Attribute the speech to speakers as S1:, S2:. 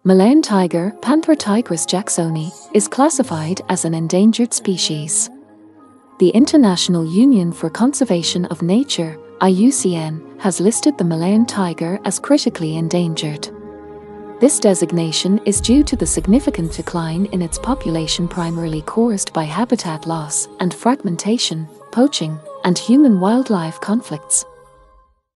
S1: Malayan tiger, Panthera tigris jacksoni, is classified as an endangered species. The International Union for Conservation of Nature, IUCN, has listed the Malayan tiger as critically endangered. This designation is due to the significant decline in its population primarily caused by habitat loss and fragmentation, poaching, and human-wildlife conflicts.